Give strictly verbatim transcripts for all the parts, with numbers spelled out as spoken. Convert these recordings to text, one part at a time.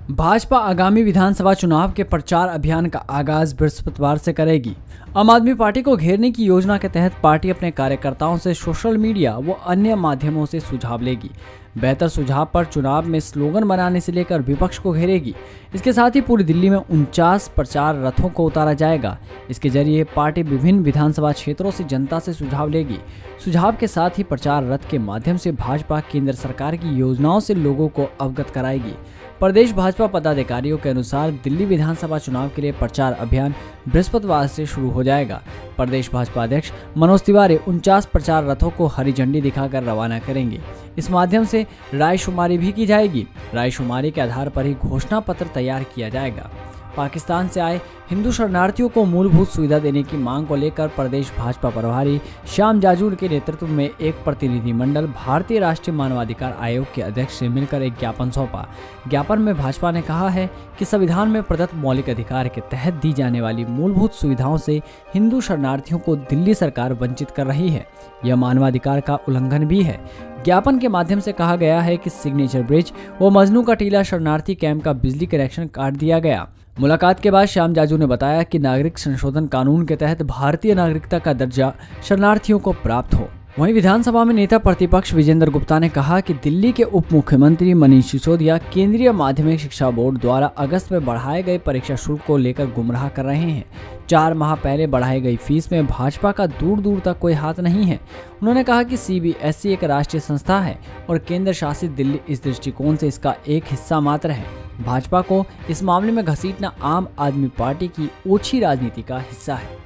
भाजपा आगामी विधानसभा चुनाव के प्रचार अभियान का आगाज बृहस्पतिवार से करेगी। आम आदमी पार्टी को घेरने की योजना के तहत पार्टी अपने कार्यकर्ताओं से सोशल मीडिया व अन्य माध्यमों से सुझाव लेगी। बेहतर सुझाव पर चुनाव में स्लोगन बनाने से लेकर विपक्ष को घेरेगी। इसके साथ ही पूरी दिल्ली में उनचास प्रचार रथों को उतारा जाएगा। इसके जरिए पार्टी विभिन्न विधानसभा क्षेत्रों से जनता से सुझाव लेगी। सुझाव के साथ ही प्रचार रथ के माध्यम से भाजपा केंद्र सरकार की योजनाओं से लोगों को अवगत कराएगी। प्रदेश भाजपा पदाधिकारियों के अनुसार दिल्ली विधानसभा चुनाव के लिए प्रचार अभियान बृहस्पतिवार से शुरू हो जाएगा। प्रदेश भाजपा अध्यक्ष मनोज तिवारी उनचास प्रचार रथों को हरी झंडी दिखाकर रवाना करेंगे। इस माध्यम से रायशुमारी भी की जाएगी। रायशुमारी के आधार पर ही घोषणा पत्र तैयार किया जाएगा। पाकिस्तान से आए हिंदू शरणार्थियों को मूलभूत सुविधा देने की मांग को लेकर प्रदेश भाजपा प्रभारी श्याम जाजूर के नेतृत्व में एक प्रतिनिधिमंडल भारतीय राष्ट्रीय मानवाधिकार आयोग के अध्यक्ष से मिलकर एक ज्ञापन सौंपा। ज्ञापन में भाजपा ने कहा है कि संविधान में प्रदत्त मौलिक अधिकार के तहत दी जाने वाली मूलभूत सुविधाओं से हिंदू शरणार्थियों को दिल्ली सरकार वंचित कर रही है। यह मानवाधिकार का उल्लंघन भी है। ज्ञापन के माध्यम से कहा गया है कि सिग्नेचर ब्रिज व मजनू का टीला शरणार्थी कैंप का बिजली कनेक्शन काट दिया गया। मुलाकात के बाद श्याम जाजू ने बताया कि नागरिक संशोधन कानून के तहत भारतीय नागरिकता का दर्जा शरणार्थियों को प्राप्त हो। वहीं विधानसभा में नेता प्रतिपक्ष विजेंद्र गुप्ता ने कहा कि दिल्ली के उप मुख्यमंत्री मनीष सिसोदिया केंद्रीय माध्यमिक शिक्षा बोर्ड द्वारा अगस्त में बढ़ाए गए परीक्षा शुल्क को लेकर गुमराह कर रहे हैं। चार माह पहले बढ़ाई गई फीस में भाजपा का दूर दूर तक कोई हाथ नहीं है। उन्होंने कहा कि सी बी एस ई एक राष्ट्रीय संस्था है और केंद्र शासित दिल्ली इस दृष्टिकोण से इसका एक हिस्सा मात्र है। भाजपा को इस मामले में घसीटना आम आदमी पार्टी की ओछी राजनीति का हिस्सा है।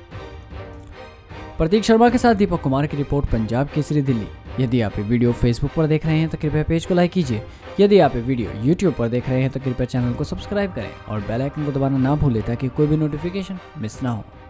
प्रतीक शर्मा के साथ दीपक कुमार की रिपोर्ट, पंजाब केसरी दिल्ली। यदि आप ये वीडियो फेसबुक पर देख रहे हैं तो कृपया पेज को लाइक कीजिए। यदि आप ये वीडियो यूट्यूब पर देख रहे हैं तो कृपया चैनल को सब्सक्राइब करें और बेल आइकन को दबाना ना भूलें ताकि कोई भी नोटिफिकेशन मिस ना हो।